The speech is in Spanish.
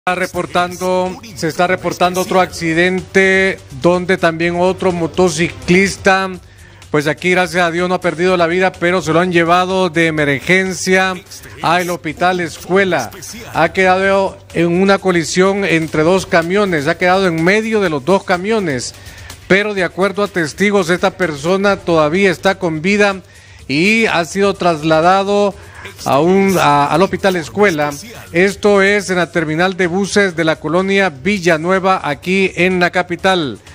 Se está reportando otro accidente donde también otro motociclista, pues aquí gracias a Dios no ha perdido la vida, pero se lo han llevado de emergencia al hospital escuela. Ha quedado en una colisión entre dos camiones, ha quedado en medio de los dos camiones, pero de acuerdo a testigos esta persona todavía está con vida y ha sido trasladado al hospital escuela. Esto es en la terminal de buses de la colonia Villanueva, aquí en la capital.